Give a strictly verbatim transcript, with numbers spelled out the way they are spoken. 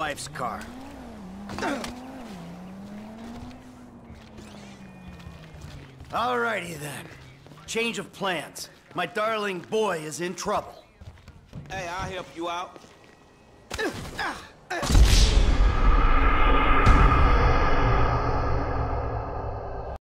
wife's car. Alrighty then. Change of plans. My darling boy is in trouble. Hey, I'll help you out.